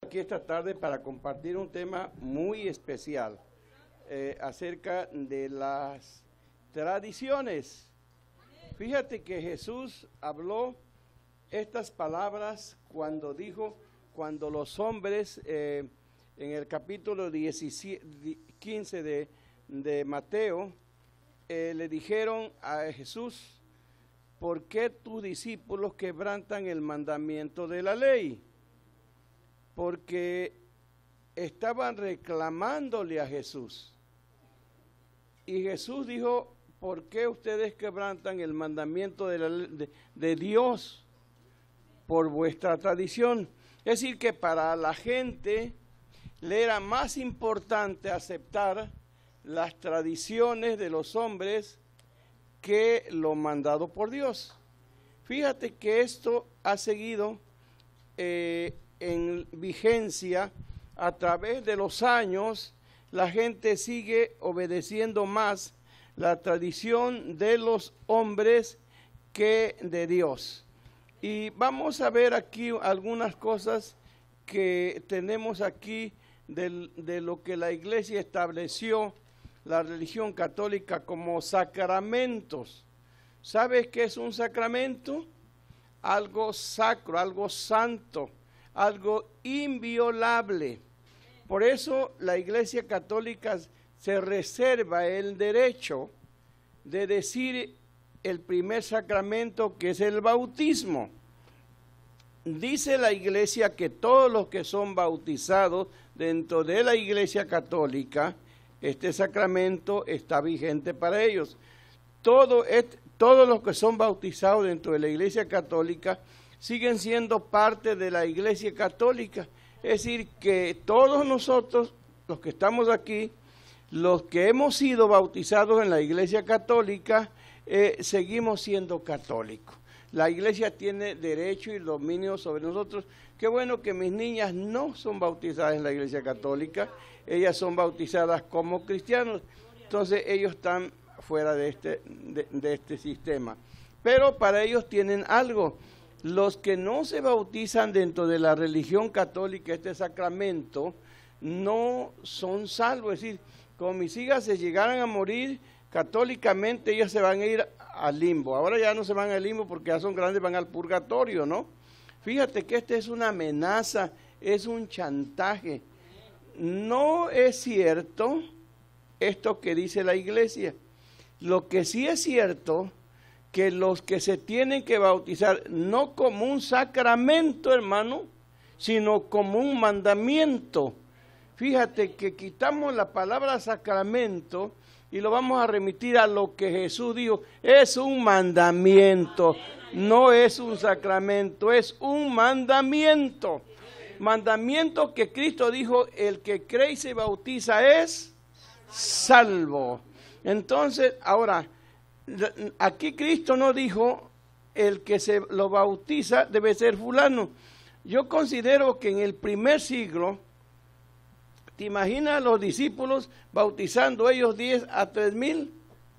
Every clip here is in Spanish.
Aquí esta tarde para compartir un tema muy especial acerca de las tradiciones. Fíjate que Jesús habló estas palabras cuando dijo, cuando los hombres en el capítulo 15 de Mateo le dijeron a Jesús: ¿por qué tus discípulos quebrantan el mandamiento de la ley? Porque estaban reclamándole a Jesús. Y Jesús dijo: ¿por qué ustedes quebrantan el mandamiento de Dios por vuestra tradición? Es decir, que para la gente le era más importante aceptar las tradiciones de los hombres que lo mandado por Dios. Fíjate que esto ha seguido en vigencia a través de los años. La gente sigue obedeciendo más la tradición de los hombres que de Dios. Y vamos a ver aquí algunas cosas que tenemos aquí de lo que la Iglesia estableció, la religión católica, como sacramentos. ¿Sabes qué es un sacramento? Algo sacro, algo santo, algo inviolable. Por eso la Iglesia católica se reserva el derecho de decir el primer sacramento, que es el bautismo. Dice la Iglesia que todos los que son bautizados dentro de la Iglesia católica, este sacramento está vigente para ellos. Todos los que son bautizados dentro de la Iglesia católica siguen siendo parte de la Iglesia católica. Es decir, que todos nosotros, los que estamos aquí, los que hemos sido bautizados en la Iglesia católica, seguimos siendo católicos. La Iglesia tiene derecho y dominio sobre nosotros. Qué bueno que mis niñas no son bautizadas en la Iglesia católica, ellas son bautizadas como cristianos, entonces ellos están fuera de este sistema. Pero para ellos tienen algo. Los que no se bautizan dentro de la religión católica, este sacramento, no son salvos. Es decir, como mis hijas se llegaran a morir católicamente, ellas se van a ir al limbo. Ahora ya no se van al limbo porque ya son grandes, van al purgatorio, ¿no? Fíjate que esta es una amenaza, es un chantaje. No es cierto esto que dice la Iglesia. Lo que sí es cierto, que los que se tienen que bautizar, no como un sacramento, hermano, sino como un mandamiento. Fíjate que quitamos la palabra sacramento y lo vamos a remitir a lo que Jesús dijo. Es un mandamiento, no es un sacramento, es un mandamiento. Mandamiento que Cristo dijo: el que cree y se bautiza es salvo. Entonces, ahora, aquí Cristo no dijo el que se lo bautiza debe ser fulano. Yo considero que en el primer siglo, ¿te imaginas los discípulos bautizando ellos 10 a 3,000?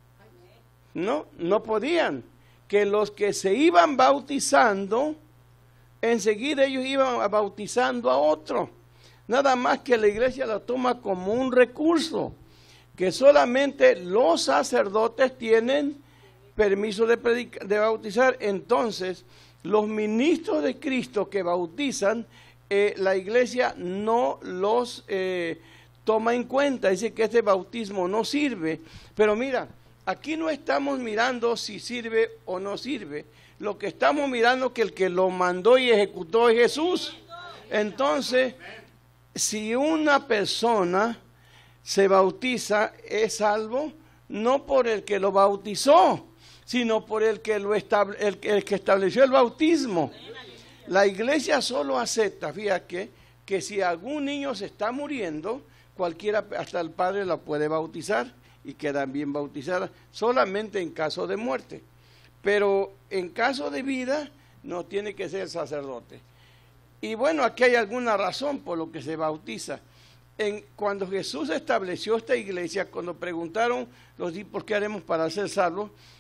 No podían. Que los que se iban bautizando, enseguida ellos iban bautizando a otro. Nada más que la Iglesia lo toma como un recurso, que solamente los sacerdotes tienen permiso de bautizar. Entonces, los ministros de Cristo que bautizan, la Iglesia no los toma en cuenta, dice que este bautismo no sirve. Pero mira, aquí no estamos mirando si sirve o no sirve, lo que estamos mirando es que el que lo mandó y ejecutó es Jesús. Entonces, si una persona se bautiza, es salvo, no por el que lo bautizó, sino por el que estableció el bautismo. La Iglesia solo acepta, fíjate, que si algún niño se está muriendo, cualquiera, hasta el padre, la puede bautizar y quedan bien bautizadas, solamente en caso de muerte. Pero en caso de vida, no tiene que ser sacerdote. Y bueno, aquí hay alguna razón por lo que se bautiza. Cuando Jesús estableció esta iglesia, cuando preguntaron los discípulos qué haremos para ser salvos,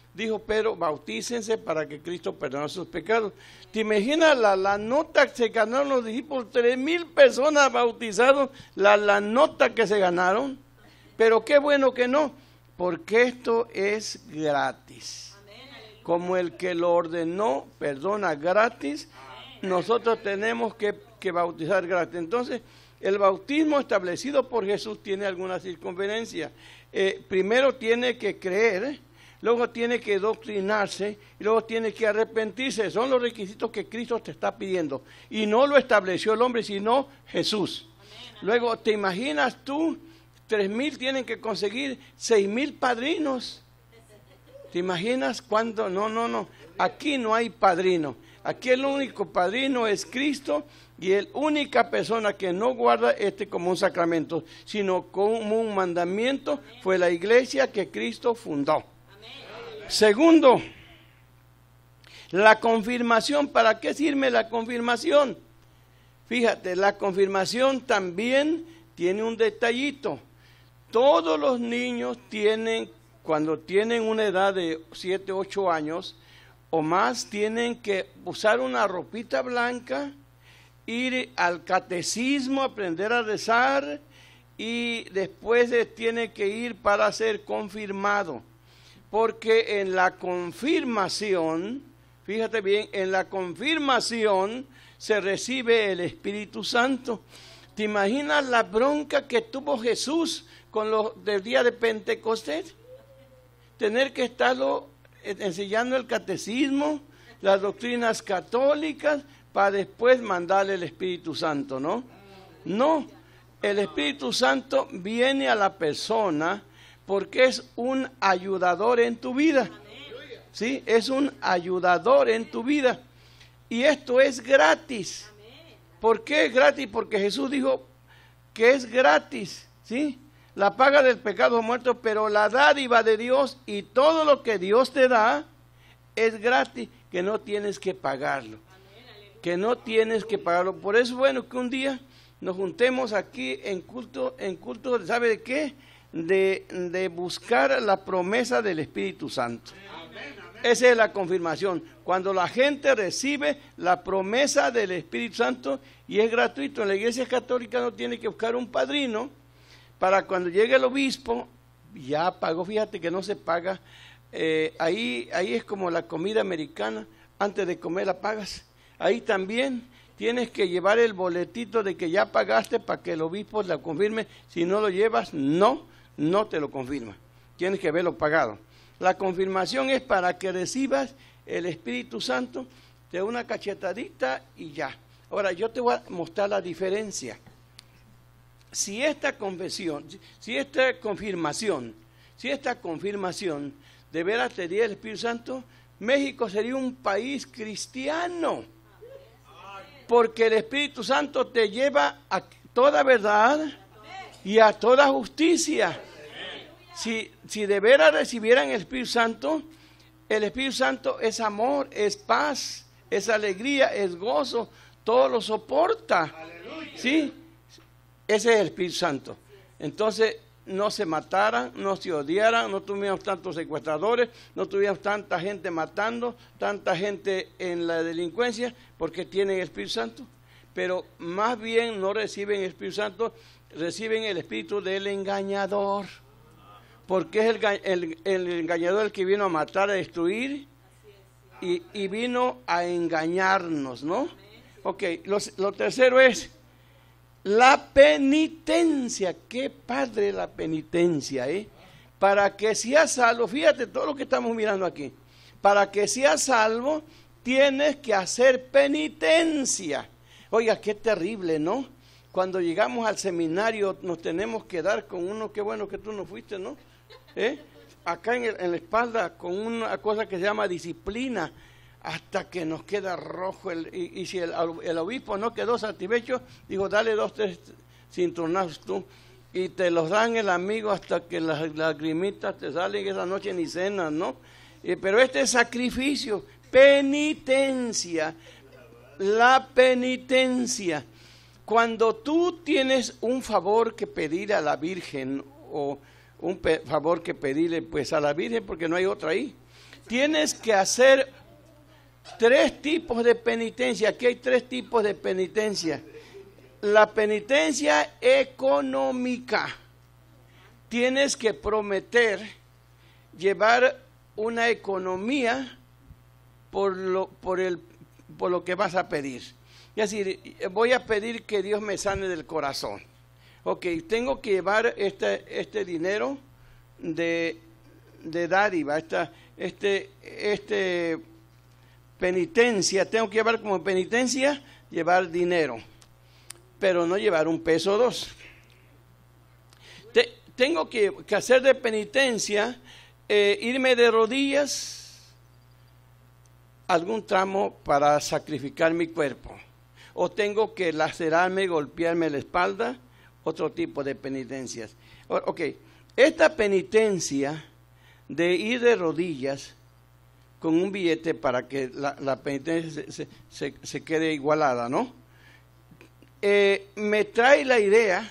dijo, pero bautícense para que Cristo perdone sus pecados. ¿Te imaginas la nota que se ganaron los discípulos? 3,000 personas bautizaron, la nota que se ganaron. Pero qué bueno que no, porque esto es gratis. Como el que lo ordenó perdona gratis, nosotros tenemos que bautizar gratis. Entonces, el bautismo establecido por Jesús tiene alguna circunferencia. Primero tiene que creer, luego tiene que doctrinarse y luego tiene que arrepentirse. Son los requisitos que Cristo te está pidiendo. Y no lo estableció el hombre, sino Jesús. Luego, ¿te imaginas tú? 3,000 tienen que conseguir 6,000 padrinos. ¿Te imaginas cuándo? No. Aquí no hay padrino. Aquí el único padrino es Cristo y la única persona que no guarda como un sacramento, sino como un mandamiento, fue la iglesia que Cristo fundó. Segundo, la confirmación. ¿Para qué sirve la confirmación? Fíjate, la confirmación también tiene un detallito. Todos los niños cuando tienen una edad de 7, 8 años o más, tienen que usar una ropita blanca, ir al catecismo, aprender a rezar y después tiene que ir para ser confirmado. Porque en la confirmación, fíjate bien, en la confirmación se recibe el Espíritu Santo. ¿Te imaginas la bronca que tuvo Jesús con los del día de Pentecostés? Tener que estarlo enseñando el catecismo, las doctrinas católicas, para después mandarle el Espíritu Santo, ¿no? No, el Espíritu Santo viene a la persona porque es un ayudador en tu vida. ¿Sí? Es un ayudador en tu vida. Y esto es gratis. ¿Por qué es gratis? Porque Jesús dijo que es gratis, ¿sí? La paga del pecado es muerto, pero la dádiva de Dios y todo lo que Dios te da es gratis, que no tienes que pagarlo. Que no tienes que pagarlo. Por eso es bueno que un día nos juntemos aquí en culto, ¿sabe de qué? De buscar la promesa del Espíritu Santo. Esa es la confirmación. Cuando la gente recibe la promesa del Espíritu Santo y es gratuito. En la Iglesia Católica no tiene que buscar un padrino. Para cuando llegue el obispo, ya pagó. Fíjate que no se paga. Ahí es como la comida americana. Antes de comer la pagas. Ahí también tienes que llevar el boletito de que ya pagaste para que el obispo la confirme. Si no lo llevas, no te lo confirma. Tienes que verlo pagado. La confirmación es para que recibas el Espíritu Santo, te da una cachetadita y ya. Ahora, yo te voy a mostrar la diferencia. Si esta confirmación de veras te diera el Espíritu Santo, México sería un país cristiano. Porque el Espíritu Santo te lleva a toda verdad y a toda justicia. Si de veras recibieran el Espíritu Santo es amor, es paz, es alegría, es gozo, todo lo soporta. ¿Sí? Ese es el Espíritu Santo. Entonces, no se mataran, no se odiaran, no tuviéramos tantos secuestradores, no tuviéramos tanta gente matando, tanta gente en la delincuencia, porque tienen el Espíritu Santo. Pero más bien no reciben el Espíritu Santo, reciben el espíritu del engañador. Porque es el engañador el que vino a matar, a destruir y vino a engañarnos, ¿no? Ok, lo tercero es la penitencia. Qué padre la penitencia, ¿eh? Para que seas salvo, fíjate todo lo que estamos mirando aquí. Para que seas salvo, tienes que hacer penitencia. Oiga, qué terrible, ¿no? Cuando llegamos al seminario nos tenemos que dar con uno, qué bueno que tú no fuiste, ¿no? Acá en la espalda con una cosa que se llama disciplina, hasta que nos queda rojo. Y si el obispo no quedó satisfecho, dijo, dale 2, 3 cinturonazos tú, y te los dan el amigo hasta que las lagrimitas te salen. Esa noche ni cenas, ¿no? Pero este es sacrificio, penitencia, la penitencia. Cuando tú tienes un favor que pedir a la Virgen o un favor que pedirle pues a la Virgen, porque no hay otra ahí. tienes que hacer 3 tipos de penitencia. Aquí hay 3 tipos de penitencia. La penitencia económica. Tienes que prometer llevar una economía por lo que vas a pedir. Es decir, voy a pedir que Dios me sane del corazón. Ok, tengo que llevar este dinero de dádiva, penitencia. Tengo que llevar como penitencia, llevar dinero, pero no llevar 1 peso o 2. Tengo que hacer de penitencia, irme de rodillas algún tramo para sacrificar mi cuerpo. O tengo que lacerarme, golpearme la espalda, otro tipo de penitencias. Ok, esta penitencia de ir de rodillas con un billete para que la penitencia se quede igualada, ¿no? Me trae la idea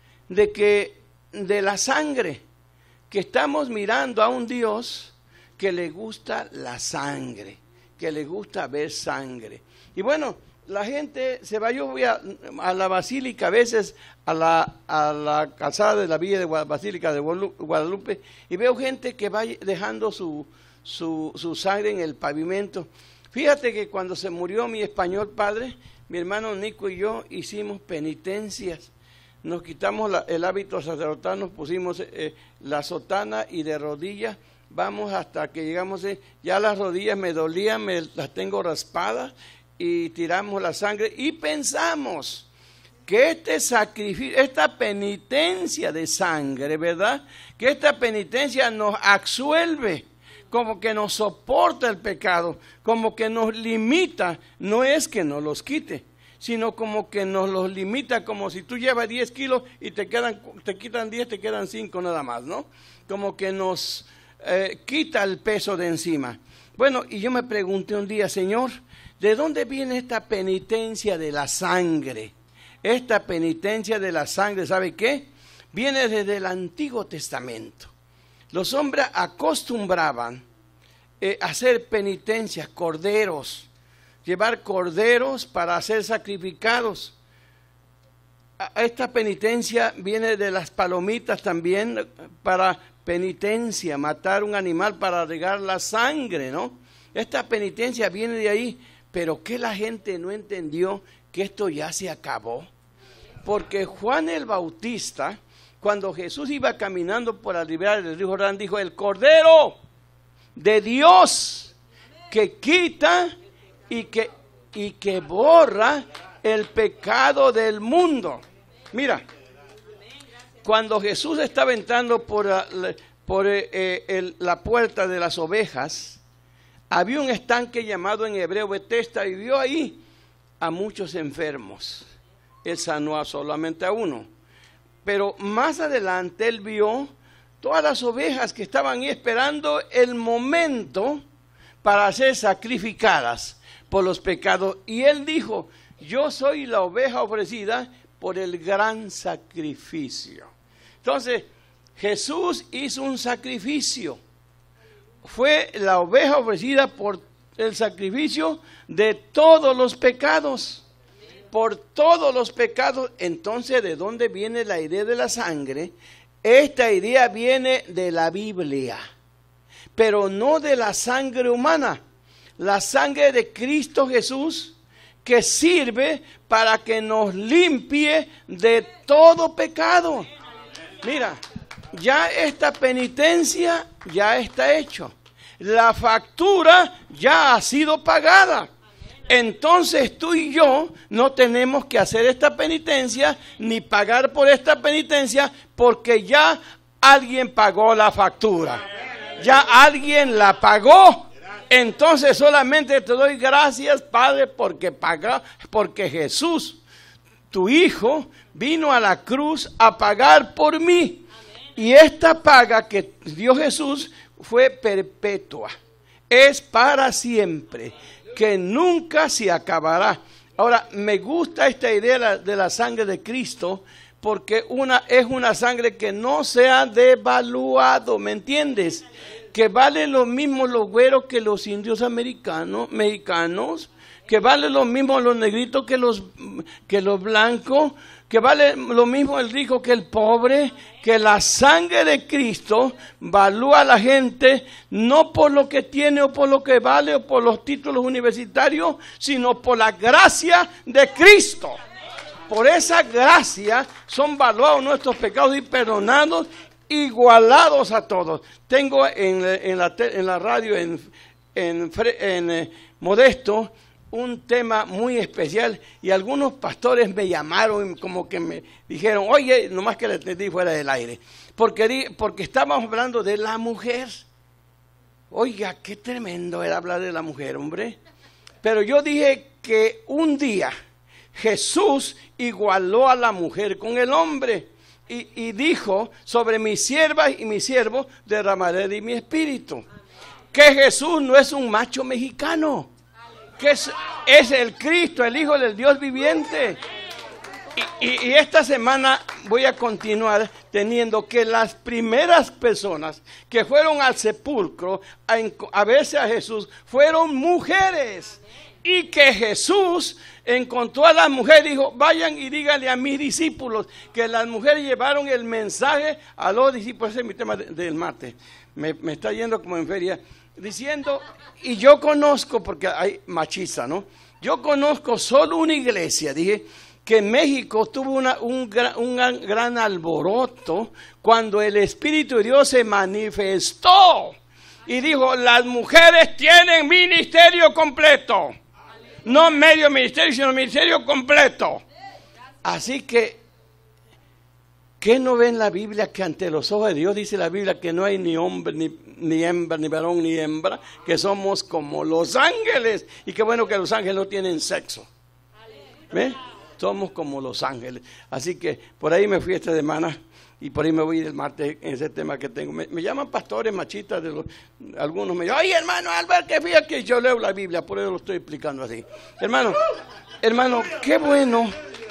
de la sangre, que estamos mirando a un Dios que le gusta la sangre, que le gusta ver sangre. Y bueno, la gente se va, yo voy a la basílica a veces, a la calzada de la villa de Basílica de Guadalupe, y veo gente que va dejando su sangre en el pavimento. Fíjate que cuando se murió mi español padre, mi hermano Nico y yo hicimos penitencias. Nos quitamos el hábito sacerdotal, nos pusimos la sotana y de rodillas, vamos hasta que llegamos, ya las rodillas me dolían, las tengo raspadas, y tiramos la sangre y pensamos que este sacrificio, esta penitencia de sangre, ¿verdad? Que esta penitencia nos absuelve, como que nos soporta el pecado, como que nos limita. No es que nos los quite, sino como que nos los limita, como si tú llevas 10 kilos y te quitan 10, te quedan 5 nada más, ¿no? Como que nos quita el peso de encima. Bueno, y yo me pregunté un día, Señor, ¿de dónde viene esta penitencia de la sangre? Esta penitencia de la sangre, ¿sabe qué? Viene desde el Antiguo Testamento. Los hombres acostumbraban a hacer penitencias, corderos, llevar corderos para ser sacrificados. Esta penitencia viene de las palomitas también, para penitencia, matar un animal para regar la sangre, ¿no? Esta penitencia viene de ahí, pero que la gente no entendió que esto ya se acabó. Porque Juan el Bautista, cuando Jesús iba caminando por la ribera del río Jordán, dijo: el Cordero de Dios que quita y que borra el pecado del mundo. Mira, cuando Jesús estaba entrando por la puerta de las ovejas, había un estanque llamado en hebreo Betesda, y vio ahí a muchos enfermos. Él sanó solamente a uno. Pero más adelante él vio todas las ovejas que estaban ahí esperando el momento para ser sacrificadas por los pecados. Y él dijo: yo soy la oveja ofrecida por el gran sacrificio. Entonces, Jesús hizo un sacrificio. Fue la oveja ofrecida por el sacrificio de todos los pecados. Por todos los pecados. Entonces, ¿de dónde viene la idea de la sangre? Esta idea viene de la Biblia, pero no de la sangre humana. La sangre de Cristo Jesús, que sirve para que nos limpie de todo pecado. Mira, ya esta penitencia ya está hecho. La factura ya ha sido pagada. Entonces tú y yo no tenemos que hacer esta penitencia ni pagar por esta penitencia, porque ya alguien pagó la factura. Ya alguien la pagó. Entonces solamente te doy gracias, Padre, porque Jesús, tu Hijo, vino a la cruz a pagar por mí. Y esta paga que dio Jesús fue perpetua. Es para siempre, que nunca se acabará. Ahora, me gusta esta idea de la sangre de Cristo, porque es una sangre que no se ha devaluado, ¿me entiendes? que valen lo mismo los güeros que los indios mexicanos, que vale lo mismo los negritos que los blancos, que vale lo mismo el rico que el pobre, que la sangre de Cristo valúa a la gente no por lo que tiene o por lo que vale o por los títulos universitarios, sino por la gracia de Cristo. Por esa gracia son valuados nuestros pecados y perdonados, igualados a todos. Tengo en la radio en Modesto un tema muy especial y algunos pastores me llamaron como que me dijeron, oye, nomás que le entendí fuera del aire, porque estábamos hablando de la mujer. Oiga, qué tremendo era hablar de la mujer, hombre. Pero yo dije que un día Jesús igualó a la mujer con el hombre y dijo, sobre mis siervas y mis siervos derramaré de mi espíritu. Que Jesús no es un macho mexicano, que es el Cristo, el Hijo del Dios viviente. Y esta semana voy a continuar teniendo que las primeras personas que fueron al sepulcro a verse a Jesús fueron mujeres. Y que Jesús encontró a las mujeres y dijo, vayan y díganle a mis discípulos que las mujeres llevaron el mensaje a los discípulos. Ese es mi tema del martes. Me está yendo como en feria. Diciendo, y yo conozco, porque hay machista, ¿no? Yo conozco solo una iglesia, dije, que en México tuvo un gran alboroto cuando el Espíritu de Dios se manifestó y dijo, las mujeres tienen ministerio completo. No medio ministerio, sino ministerio completo. Así que, ¿qué no ve en la Biblia? Que ante los ojos de Dios dice la Biblia que no hay ni hombre, ni hembra, ni varón, ni hembra, que somos como los ángeles. Y qué bueno que los ángeles no tienen sexo. ¿Ve? Somos como los ángeles. Así que por ahí me fui esta semana y por ahí me voy el martes en ese tema que tengo. Me llaman pastores machistas, algunos me dicen, oye hermano Albert, que fíjate que yo leo la Biblia, por eso lo estoy explicando así. Hermano, qué bueno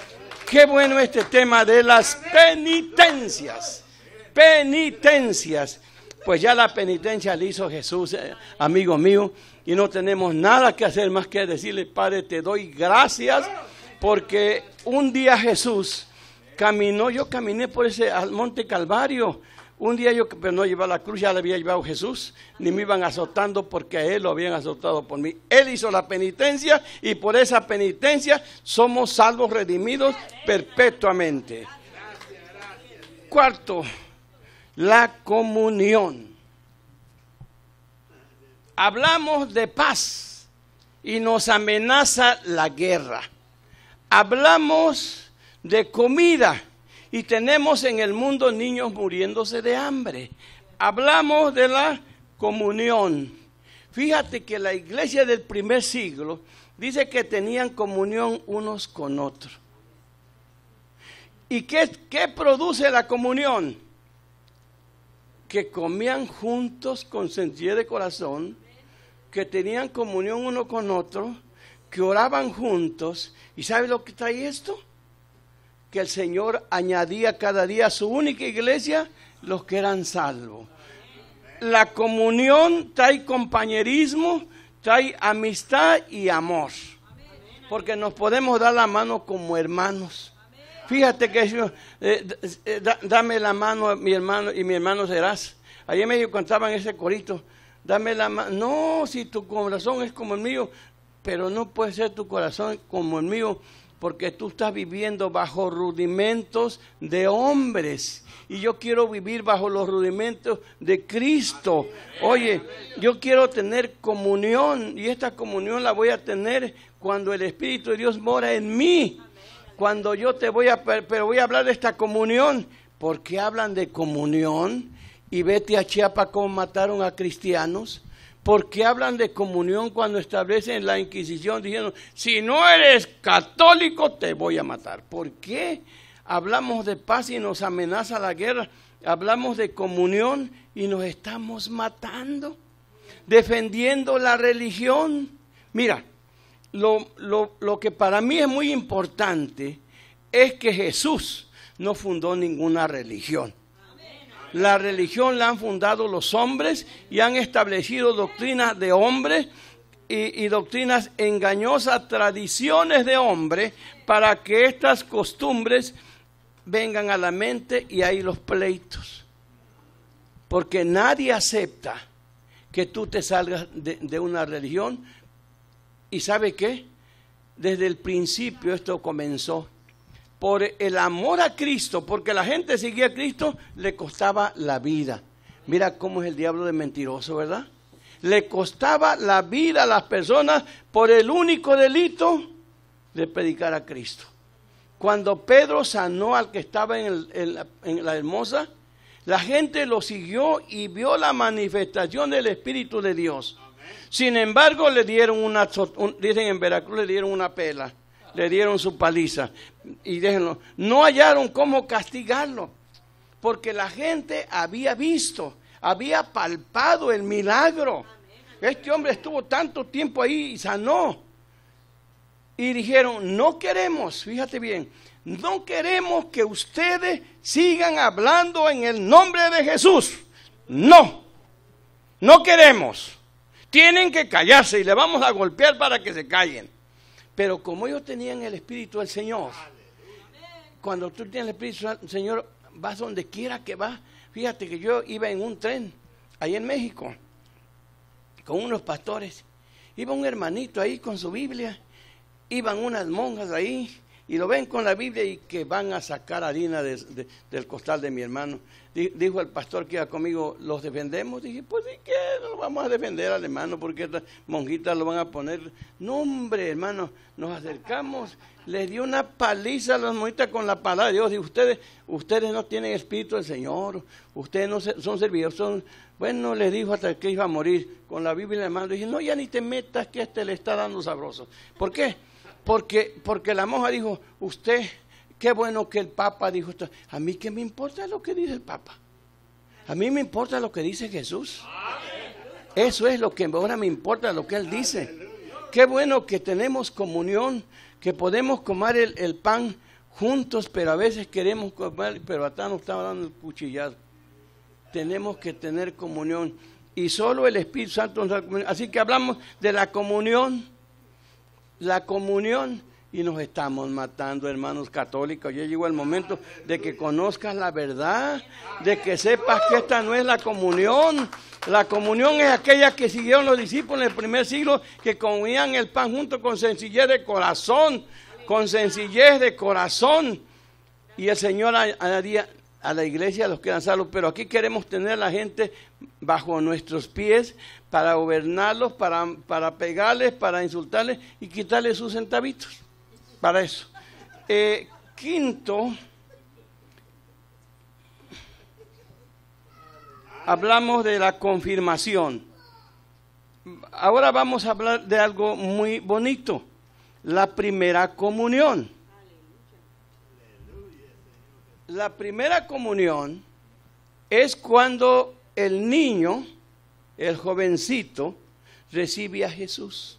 este tema de las penitencias. Penitencias. Pues ya la penitencia la hizo Jesús, amigo mío, y no tenemos nada que hacer más que decirle, Padre, te doy gracias, porque un día Jesús yo caminé por al monte Calvario. Un día pero no llevaba la cruz, ya la había llevado Jesús, ni me iban azotando porque a él lo habían azotado por mí. Él hizo la penitencia y por esa penitencia somos salvos, redimidos perpetuamente. Cuarto, la comunión. Hablamos de paz y nos amenaza la guerra. Hablamos de comida y tenemos en el mundo niños muriéndose de hambre. Hablamos de la comunión. Fíjate que la iglesia del primer siglo dice que tenían comunión unos con otros. ¿Y qué produce la comunión? Que comían juntos con sencillez de corazón, que tenían comunión uno con otro, que oraban juntos. ¿Y sabe lo que trae esto? Que el Señor añadía cada día a su única iglesia los que eran salvos. La comunión trae compañerismo, trae amistad y amor. Porque nos podemos dar la mano como hermanos. Fíjate que dame la mano a mi hermano y mi hermano serás. Ayer me cantaban ese corito, dame la mano. No, si tu corazón es como el mío, pero no puede ser tu corazón como el mío, porque tú estás viviendo bajo rudimentos de hombres. Y yo quiero vivir bajo los rudimentos de Cristo. Oye, yo quiero tener comunión, y esta comunión la voy a tener cuando el Espíritu de Dios mora en mí. Cuando yo pero voy a hablar de esta comunión, porque hablan de comunión, y vete a Chiapas cómo mataron a cristianos. Porque hablan de comunión cuando establecen la Inquisición diciendo, si no eres católico te voy a matar. ¿Por qué? Hablamos de paz y nos amenaza la guerra. Hablamos de comunión y nos estamos matando. Defendiendo la religión. Mira, lo que para mí es muy importante es que Jesús no fundó ninguna religión. La religión la han fundado los hombres y han establecido doctrinas de hombres y doctrinas engañosas, tradiciones de hombres, para que estas costumbres vengan a la mente y ahí los pleitos. Porque nadie acepta que tú te salgas de una religión. ¿Y sabe qué? Desde el principio esto comenzó. Por el amor a Cristo, porque la gente seguía a Cristo, le costaba la vida. Mira cómo es el diablo de mentiroso, ¿verdad? Le costaba la vida a las personas por el único delito de predicar a Cristo. Cuando Pedro sanó al que estaba en la Hermosa, la gente lo siguió y vio la manifestación del Espíritu de Dios. Sin embargo, le dieron dicen en Veracruz, le dieron una pela, le dieron su paliza. Y déjenlo, no hallaron cómo castigarlo, porque la gente había visto, había palpado el milagro. Este hombre estuvo tanto tiempo ahí y sanó. Y dijeron, no queremos, fíjate bien, no queremos que ustedes sigan hablando en el nombre de Jesús. No, no queremos. Tienen que callarse y le vamos a golpear para que se callen. Pero como ellos tenían el Espíritu del Señor, cuando tú tienes el Espíritu del Señor, vas donde quiera que vas. Fíjate que yo iba en un tren, ahí en México, con unos pastores. Iba un hermanito ahí con su Biblia, iban unas monjas ahí, y lo ven con la Biblia y que van a sacar harina del costal de mi hermano. Dijo el pastor que iba conmigo, ¿los defendemos? Dije, pues ¿y qué? No vamos a defender al hermano porque estas monjitas lo van a poner. No, hombre, hermano, nos acercamos, les dio una paliza a las monjitas con la palabra de Dios. Y ustedes no tienen Espíritu del Señor, ustedes no son servidores, bueno, les dijo hasta que iba a morir con la Biblia en la mano. Dije, no, ya ni te metas que le está dando sabroso. ¿Por qué? Porque la monja dijo, usted, qué bueno que el Papa dijo esto. A mí qué me importa lo que dice el Papa. A mí me importa lo que dice Jesús. Eso es lo que ahora me importa, lo que Él dice. Qué bueno que tenemos comunión, que podemos comer el pan juntos, pero a veces queremos comer, pero hasta nos está dando el cuchillazo. Tenemos que tener comunión y solo el Espíritu Santo nos da comunión. Así que hablamos de la comunión y nos estamos matando, hermanos católicos. Ya llegó el momento de que conozcas la verdad, de que sepas que esta no es la comunión. La comunión es aquella que siguieron los discípulos en el primer siglo, que comían el pan junto con sencillez de corazón, y el Señor añadía a la iglesia los que eran salvos. Pero aquí queremos tener a la gente bajo nuestros pies para gobernarlos, para pegarles, para insultarles y quitarles sus centavitos. Para eso. Quinto, hablamos de la confirmación. Ahora vamos a hablar de algo muy bonito, la primera comunión. La primera comunión es cuando el niño, el jovencito, recibe a Jesús.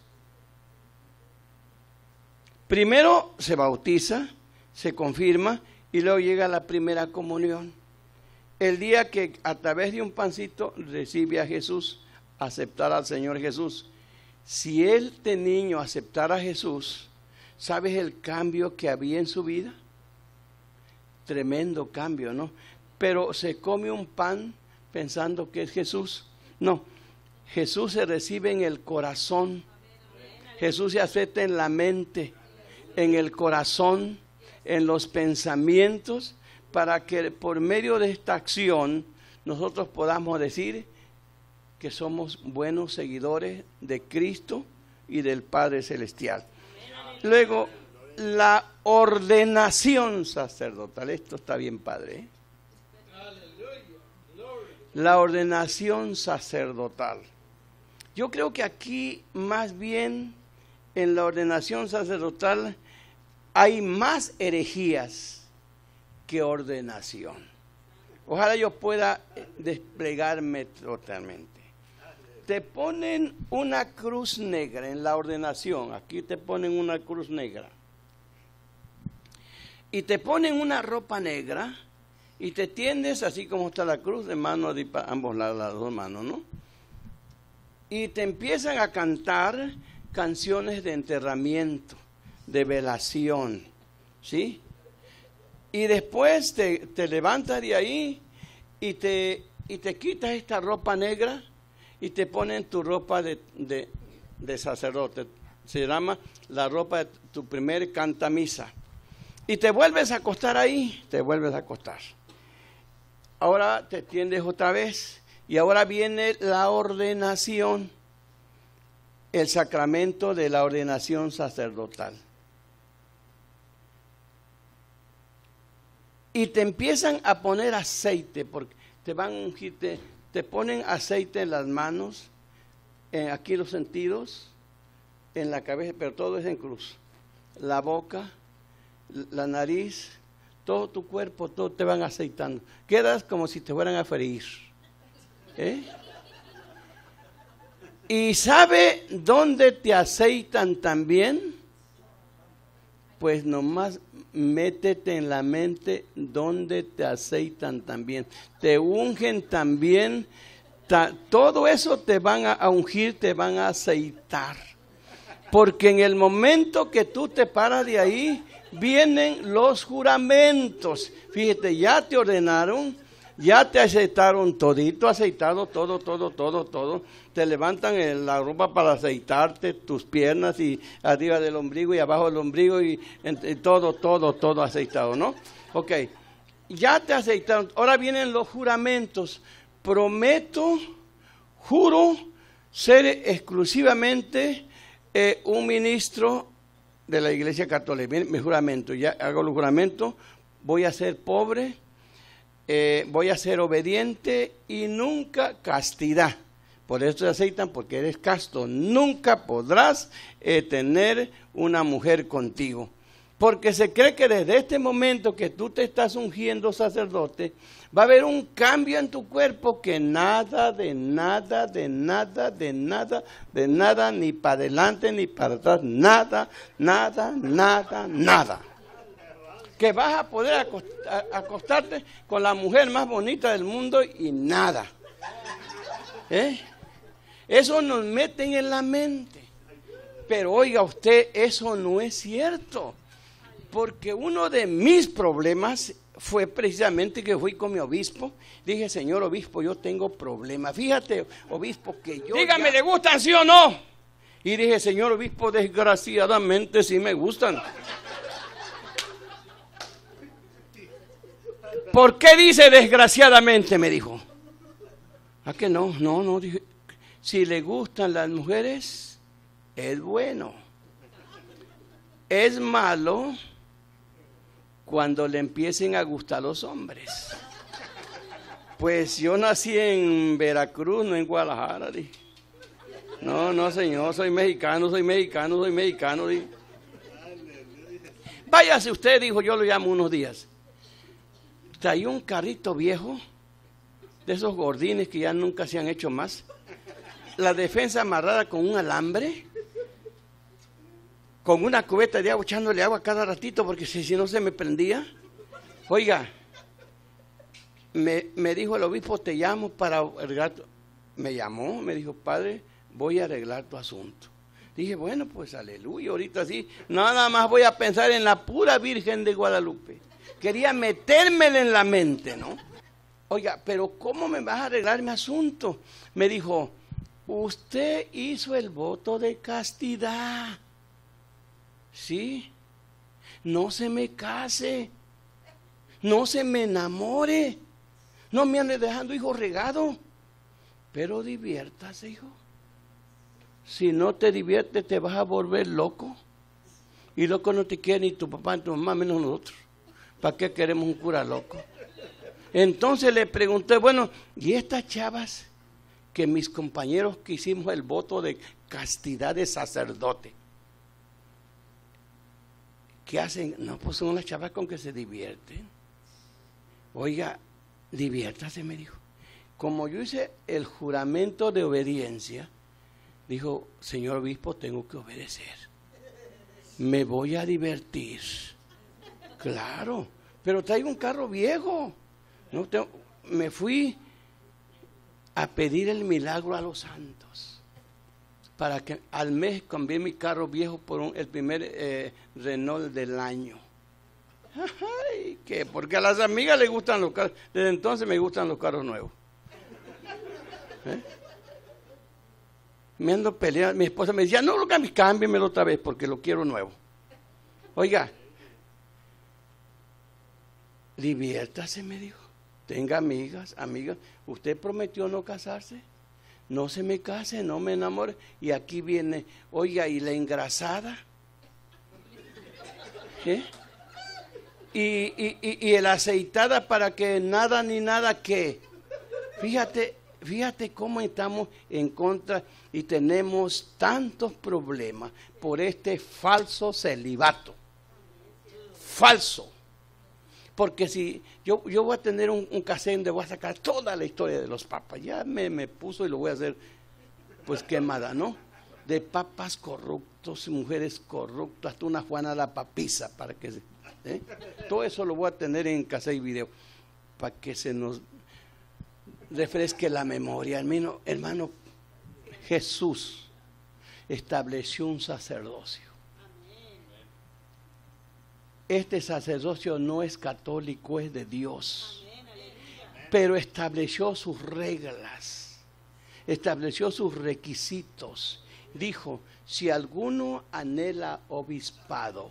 Primero se bautiza, se confirma y luego llega la primera comunión. El día que a través de un pancito recibe a Jesús, aceptar al Señor Jesús. Si este niño aceptara a Jesús, ¿sabes el cambio que había en su vida? Tremendo cambio, ¿no? Pero se come un pan pensando que es Jesús. No, Jesús se recibe en el corazón. Jesús se acepta en la mente, en el corazón, en los pensamientos, para que por medio de esta acción nosotros podamos decir que somos buenos seguidores de Cristo y del Padre Celestial. Luego, la ordenación sacerdotal. Esto está bien padre, ¿eh? La ordenación sacerdotal. Yo creo que aquí más bien en la ordenación sacerdotal hay más herejías que ordenación. Ojalá yo pueda desplegarme totalmente. Te ponen una cruz negra en la ordenación. Aquí te ponen una cruz negra. Y te ponen una ropa negra y te tiendes así como está la cruz, de mano de ambos lados, las dos manos, ¿no? Y te empiezan a cantar canciones de enterramiento, de velación, ¿sí? Y después te levantas de ahí y te quitas esta ropa negra y te ponen tu ropa de sacerdote. Se llama la ropa de tu primer cantamisa. Y te vuelves a acostar ahí, te vuelves a acostar. Ahora te tiendes otra vez y ahora viene la ordenación, el sacramento de la ordenación sacerdotal. Y te empiezan a poner aceite, porque te van a ungir, te ponen aceite en las manos, aquí los sentidos, en la cabeza, pero todo es en cruz. La boca, la nariz, todo tu cuerpo, todo te van aceitando. Quedas como si te fueran a freír. ¿Y sabe dónde te aceitan también? Pues nomás métete en la mente donde te aceitan también. Te ungen también. Todo eso te van a ungir, te van a aceitar. Porque en el momento que tú te paras de ahí, vienen los juramentos. Fíjate, ya te ordenaron, ya te aceitaron todito, aceitado, todo. Te levantan la ropa para aceitarte, tus piernas y arriba del ombligo y abajo del ombligo y todo aceitado, ¿no? Ok, ya te aceitaron. Ahora vienen los juramentos. Prometo, juro ser exclusivamente un ministro de la Iglesia Católica. Mi juramento, ya hago el juramento, voy a ser pobre, voy a ser obediente y nunca castidad. Por eso te aceitan, porque eres casto. Nunca podrás tener una mujer contigo. Porque se cree que desde este momento que tú te estás ungiendo sacerdote, va a haber un cambio en tu cuerpo que nada, ni para adelante ni para atrás, nada. Que vas a poder acostarte con la mujer más bonita del mundo y nada. Eso nos meten en la mente. Pero oiga usted, eso no es cierto. Porque uno de mis problemas fue precisamente que fui con mi obispo. Dije, señor obispo, yo tengo problemas. Fíjate, obispo, que yo... Dígame, ¿le gustan sí o no? Y dije, señor obispo, desgraciadamente sí me gustan. ¿Por qué dice desgraciadamente? Me dijo. ¿A qué no? No, dije, si le gustan las mujeres, es bueno. Es malo cuando le empiecen a gustar los hombres. Pues yo nací en Veracruz, no en Guadalajara. Dije. No, señor, soy mexicano. Dije. Váyase usted, dijo, yo lo llamo unos días. Traía un carrito viejo, de esos gordines que ya nunca se han hecho más. La defensa amarrada con un alambre, con una cubeta de agua, echándole agua cada ratito, porque si no se me prendía. Oiga, me dijo el obispo, te llamo para arreglar. Me llamó, me dijo, padre, voy a arreglar tu asunto. Dije, bueno, pues aleluya, ahorita sí, nada más voy a pensar en la pura Virgen de Guadalupe. Quería metérmela en la mente, ¿no? Oiga, pero ¿cómo me vas a arreglar mi asunto? Me dijo, usted hizo el voto de castidad. Sí, no se me case, no se me enamore, no me ande dejando hijo regado, pero diviértase, hijo. Si no te diviertes, te vas a volver loco. Y loco no te quiere ni tu papá ni tu mamá, menos nosotros. ¿Para qué queremos un cura loco? Entonces le pregunté, bueno, ¿y estas chavas que mis compañeros que hicimos el voto de castidad de sacerdote? ¿Qué hacen? No, pues son las chavas con que se divierten. Oiga, diviértase, me dijo. Como yo hice el juramento de obediencia, dijo, señor obispo, tengo que obedecer. Me voy a divertir. Claro, pero traigo un carro viejo. Me fui a pedir el milagro a los santos para que al mes cambié mi carro viejo por el primer Renault del año. Ay, ¿qué? Porque a las amigas les gustan los carros. Desde entonces me gustan los carros nuevos. Me ando peleando. Mi esposa me decía, no lo cambies, cámbiamelo otra vez porque lo quiero nuevo. Oiga, diviértase, me dijo. Tenga amigas. Usted prometió no casarse. No se me case, no me enamore. Y aquí viene, oiga, ¿y la engrasada? ¿Qué? Y el aceitada para que nada ni nada que. Fíjate cómo estamos en contra y tenemos tantos problemas por este falso celibato. Falso. Porque si yo voy a tener un cassette donde voy a sacar toda la historia de los papas, ya me puso y lo voy a hacer pues quemada, ¿no? De papas corruptos, mujeres corruptas, hasta una Juana la papisa para que todo eso lo voy a tener en cassette y video para que se nos refresque la memoria. Hermano, Jesús estableció un sacerdocio. Este sacerdocio no es católico, es de Dios. Pero estableció sus reglas, estableció sus requisitos. Dijo, si alguno anhela obispado,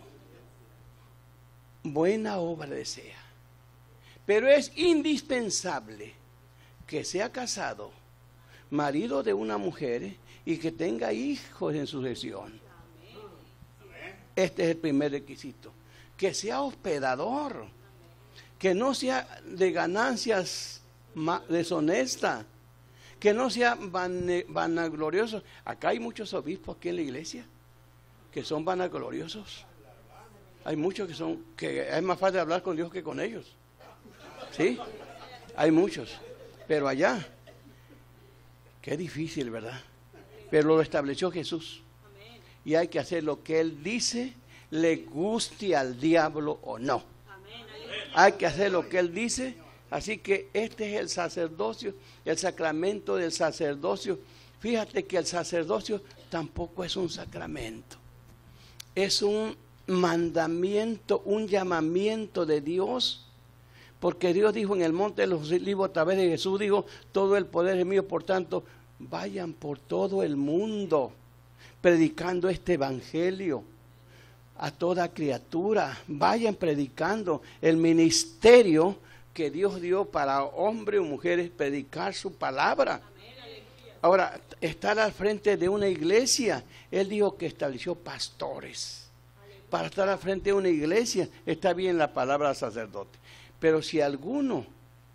buena obra desea. Pero es indispensable que sea casado, marido de una mujer y que tenga hijos en sucesión. Este es el primer requisito. Que sea hospedador, que no sea de ganancias deshonestas, que no sea vanaglorioso. Acá hay muchos obispos aquí en la iglesia que son vanagloriosos. Hay muchos que es más fácil hablar con Dios que con ellos. ¿Sí? Hay muchos. Pero allá, qué difícil, ¿verdad? Pero lo estableció Jesús. Y hay que hacer lo que Él dice, le guste al diablo o no. Hay que hacer lo que Él dice. Así que este es el sacerdocio, el sacramento del sacerdocio. Fíjate que el sacerdocio tampoco es un sacramento. Es un mandamiento, un llamamiento de Dios. Porque Dios dijo en el monte de los olivos a través de Jesús, dijo, todo el poder es mío, por tanto, vayan por todo el mundo predicando este evangelio a toda criatura. Vayan predicando el ministerio que Dios dio para hombres o mujeres, predicar su palabra. Ahora, estar al frente de una iglesia, Él dijo que estableció pastores. Para estar al frente de una iglesia, está bien la palabra sacerdote. Pero si alguno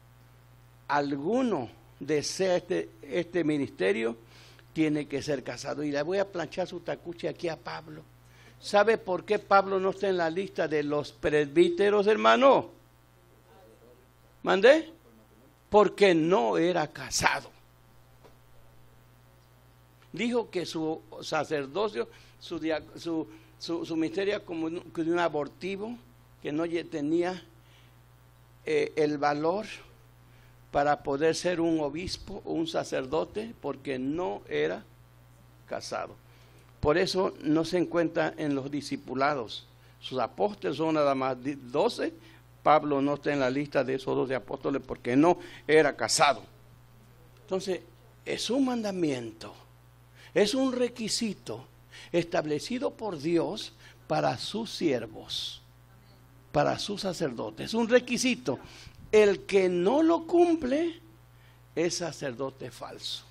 desea este ministerio, tiene que ser casado. Y le voy a planchar su tacuche aquí a Pablo. ¿Sabe por qué Pablo no está en la lista de los presbíteros, hermano? ¿Mandé? Porque no era casado. Dijo que su sacerdocio, su ministerio como de un abortivo, que no tenía el valor para poder ser un obispo o un sacerdote, porque no era casado. Por eso no se encuentra en los discipulados. Sus apóstoles son nada más 12. Pablo no está en la lista de esos 12 apóstoles porque no era casado. Entonces, es un mandamiento, es un requisito establecido por Dios para sus siervos, para sus sacerdotes. Es un requisito. El que no lo cumple es sacerdote falso.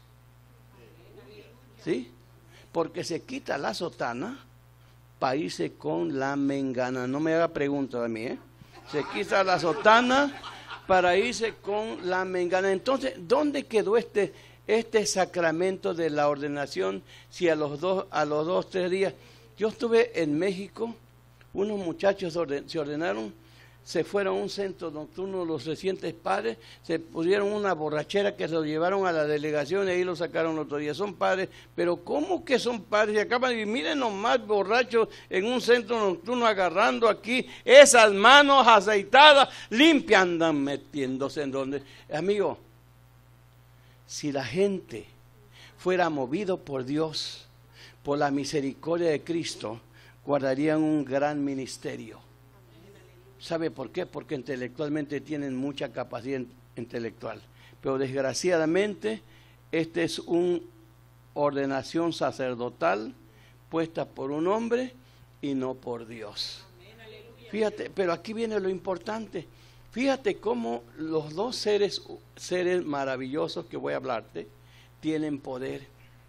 ¿Sí? Porque se quita la sotana para irse con la mengana. No me haga preguntas a mí, ¿eh? Se quita la sotana para irse con la mengana. Entonces, ¿dónde quedó este sacramento de la ordenación? Si a los 2, 3 días. Yo estuve en México, unos muchachos se ordenaron se fueron a un centro nocturno los recientes padres, se pusieron una borrachera que se lo llevaron a la delegación y ahí lo sacaron otro día. Son padres, pero ¿cómo que son padres? Y acaban de miren nomás borrachos en un centro nocturno agarrando aquí esas manos aceitadas, limpias, andan metiéndose en donde. Amigo, si la gente fuera movido por Dios, por la misericordia de Cristo, guardarían un gran ministerio. ¿Sabe por qué? Porque intelectualmente tienen mucha capacidad intelectual. Pero desgraciadamente, esta es una ordenación sacerdotal puesta por un hombre y no por Dios. Fíjate, pero aquí viene lo importante. Fíjate cómo los dos seres maravillosos que voy a hablarte, tienen poder.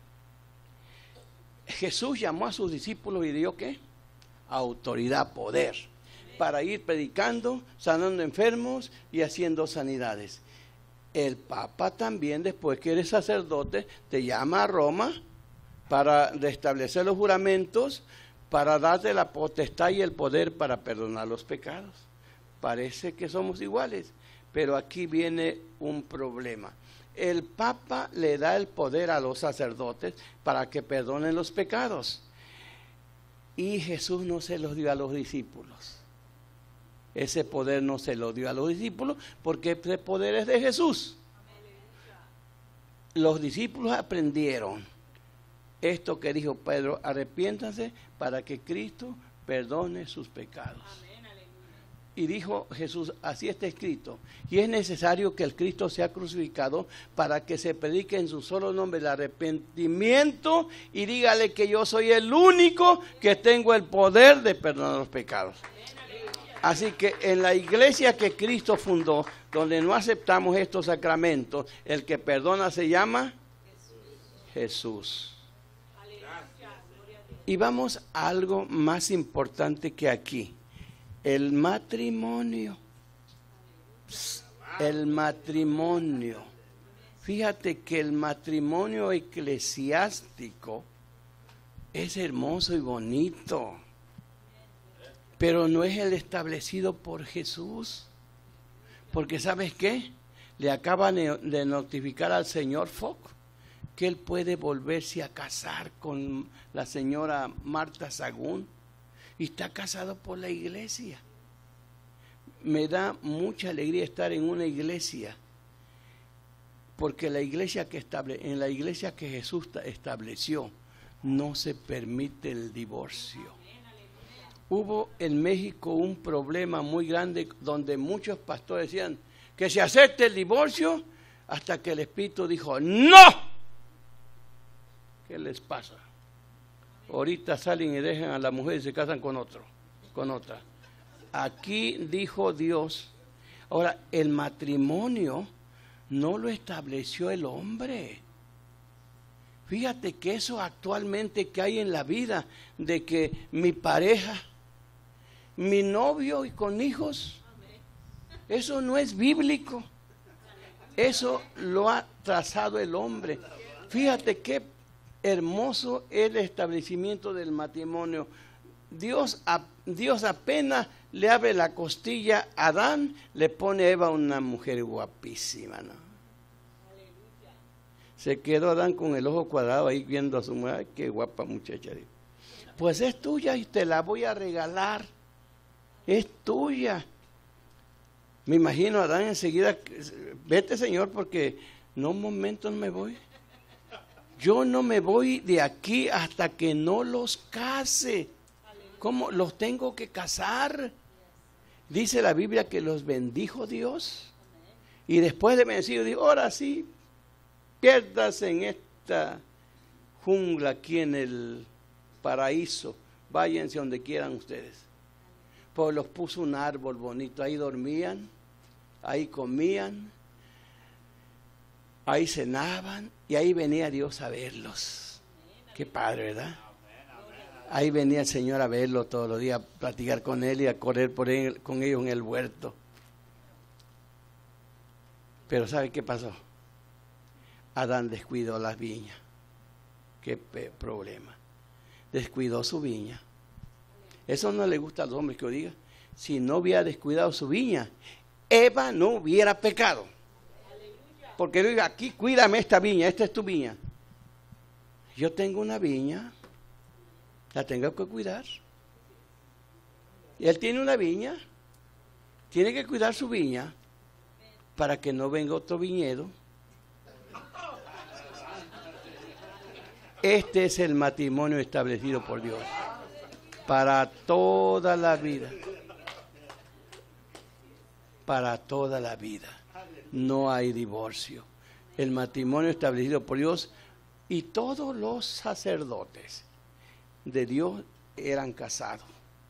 Jesús llamó a sus discípulos y dio ¿qué? Autoridad, poder, para ir predicando, sanando enfermos y haciendo sanidades. El Papa también, después que eres sacerdote, te llama a Roma para restablecer los juramentos, para darte la potestad y el poder para perdonar los pecados. Parece que somos iguales, pero aquí viene un problema. El Papa le da el poder a los sacerdotes para que perdonen los pecados. Y Jesús no se los dio a los discípulos. Ese poder no se lo dio a los discípulos porque ese poder es de Jesús. Los discípulos aprendieron esto que dijo Pedro: arrepiéntanse para que Cristo perdone sus pecados. Y dijo Jesús: así está escrito, y es necesario que el Cristo sea crucificado para que se predique en su solo nombre el arrepentimiento, y dígale que yo soy el único que tengo el poder de perdonar los pecados. Así que en la iglesia que Cristo fundó, donde no aceptamos estos sacramentos, el que perdona se llama Jesús. Y vamos a algo más importante que aquí. El matrimonio. El matrimonio. Fíjate que el matrimonio eclesiástico es hermoso y bonito, pero no es el establecido por Jesús. Porque ¿sabes qué? Le acaban de notificar al señor Fox que él puede volverse a casar con la señora Marta Sagún. Y está casado por la iglesia. Me da mucha alegría estar en una iglesia, porque en la iglesia que Jesús estableció, no se permite el divorcio. Hubo en México un problema muy grande donde muchos pastores decían que se acepte el divorcio, hasta que el Espíritu dijo ¡no! ¿Qué les pasa? Ahorita salen y dejan a la mujer y se casan con otra. Aquí dijo Dios. Ahora, el matrimonio no lo estableció el hombre. Fíjate que eso actualmente que hay en la vida, de que mi pareja, mi novio y con hijos, eso no es bíblico. Eso lo ha trazado el hombre. Fíjate qué hermoso el establecimiento del matrimonio. Dios apenas le abre la costilla a Adán, le pone a Eva una mujer guapísima, ¿no? Se quedó Adán con el ojo cuadrado ahí viendo a su mujer. Ay, qué guapa muchacha. Pues es tuya y te la voy a regalar. Es tuya. Me imagino a Adán enseguida: vete, Señor, porque un momento no me voy. Yo no me voy de aquí hasta que no los case. ¿Cómo? Los tengo que casar. Dice la Biblia que los bendijo Dios. Y después de bendecido dijo: ahora sí, piérdanse en esta jungla aquí en el paraíso. Váyanse donde quieran ustedes. Pues los puso un árbol bonito. Ahí dormían, ahí comían, ahí cenaban, y ahí venía Dios a verlos. Qué padre, ¿verdad? Ahí venía el Señor a verlo todos los días, a platicar con él y a correr con ellos en el huerto. Pero ¿sabe qué pasó? Adán descuidó las viñas. Qué problema. Descuidó su viña. Eso no le gusta a los hombres que lo diga. si no hubiera descuidado su viña, Eva no hubiera pecado. Porque digo, aquí cuídame esta viña, esta es tu viña. Yo tengo una viña, la tengo que cuidar. Y él tiene una viña, tiene que cuidar su viña para que no venga otro viñedo. Este es el matrimonio establecido por Dios para toda la vida. Para toda la vida. No hay divorcio. El matrimonio establecido por Dios, y todos los sacerdotes de Dios eran casados.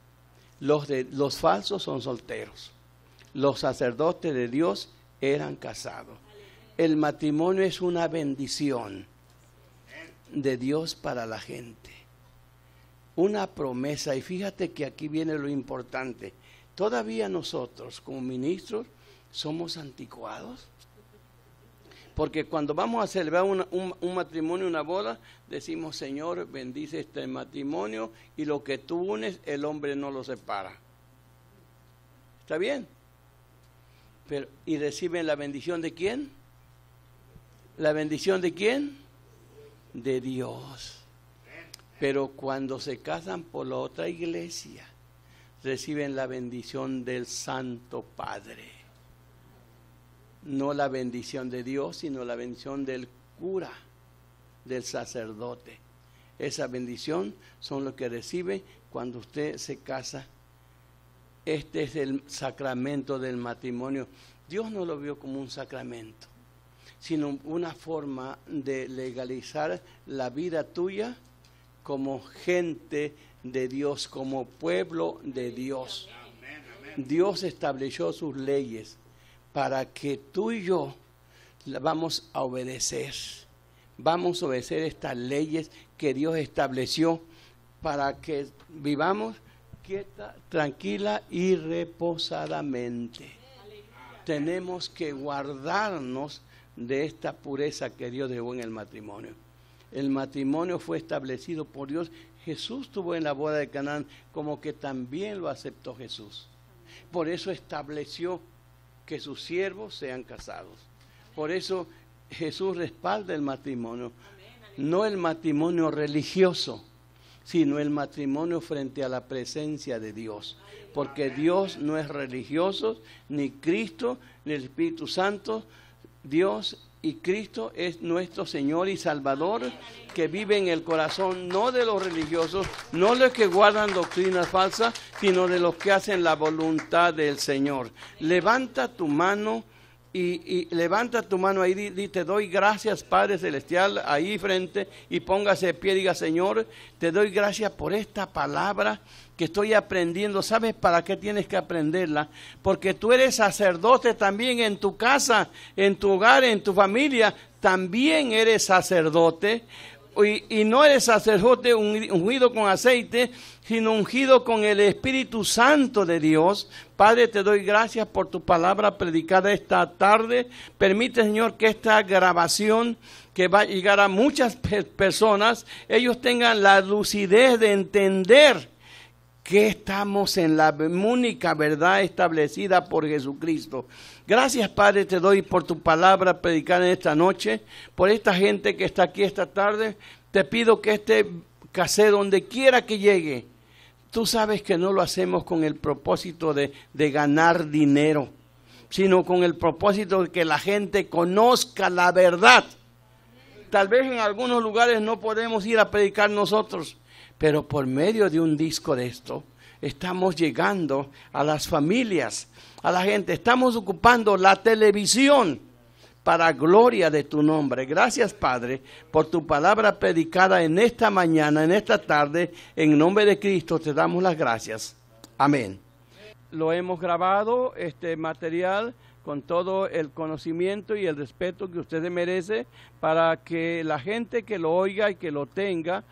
Los falsos son solteros. Los sacerdotes de Dios eran casados. El matrimonio es una bendición de Dios para la gente. Una promesa, y fíjate que aquí viene lo importante. Todavía nosotros como ministros somos anticuados. Porque cuando vamos a celebrar un matrimonio, una boda, decimos, Señor, bendice este matrimonio y lo que tú unes, el hombre no lo separa. ¿Está bien? Pero, ¿y reciben la bendición de quién? ¿La bendición de quién? De Dios. Pero cuando se casan por la otra iglesia, reciben la bendición del Santo Padre. No la bendición de Dios, sino la bendición del cura, del sacerdote. Esa bendición son los que recibe cuando usted se casa. Este es el sacramento del matrimonio. Dios no lo vio como un sacramento, sino una forma de legalizar la vida tuya como gente de Dios, como pueblo de Dios. Dios estableció sus leyes para que tú y yo vamos a obedecer. Vamos a obedecer estas leyes que Dios estableció para que vivamos quieta, tranquila y reposadamente. Tenemos que guardarnos de esta pureza que Dios dejó en el matrimonio. El matrimonio fue establecido por Dios. Jesús estuvo en la boda de Canaán, como que también lo aceptó Jesús. Por eso estableció que sus siervos sean casados. Por eso Jesús respalda el matrimonio. No el matrimonio religioso, sino el matrimonio frente a la presencia de Dios. Porque Dios no es religioso, ni Cristo, ni el Espíritu Santo. Dios y Cristo es nuestro Señor y Salvador, que vive en el corazón no de los religiosos, no de los que guardan doctrinas falsas, sino de los que hacen la voluntad del Señor. Levanta tu mano y levanta tu mano ahí, te doy gracias, Padre Celestial, ahí frente, y póngase de pie y diga, Señor, te doy gracias por esta palabra que estoy aprendiendo. ¿Sabes para qué tienes que aprenderla? Porque tú eres sacerdote también en tu casa, en tu hogar, en tu familia, también eres sacerdote. Y no eres sacerdote ungido con aceite, sino ungido con el Espíritu Santo de Dios. Padre, te doy gracias por tu palabra predicada esta tarde. Permite, Señor, que esta grabación que va a llegar a muchas personas, ellos tengan la lucidez de entender que estamos en la única verdad establecida por Jesucristo. Gracias, Padre, te doy por tu palabra predicada en esta noche, por esta gente que está aquí esta tarde. Te pido que este casero, donde quiera que llegue, tú sabes que no lo hacemos con el propósito de ganar dinero, sino con el propósito de que la gente conozca la verdad. Tal vez en algunos lugares no podemos ir a predicar nosotros, pero por medio de un disco de esto, estamos llegando a las familias, a la gente. Estamos ocupando la televisión para gloria de tu nombre. Gracias, Padre, por tu palabra predicada en esta mañana, en esta tarde. En nombre de Cristo te damos las gracias. Amén. Lo hemos grabado, este material, con todo el conocimiento y el respeto que usted merece, para que la gente que lo oiga y que lo tenga,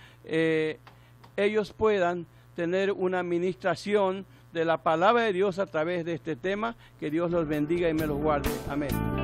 ellos puedan tener una administración de la palabra de Dios a través de este tema. Que Dios los bendiga y me los guarde. Amén.